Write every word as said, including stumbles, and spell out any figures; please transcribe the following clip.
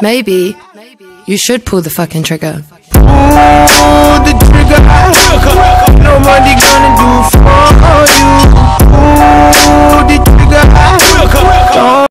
Maybe you should pull the fucking trigger. Pull the trigger. Nobody gonna do for you. Pull the trigger.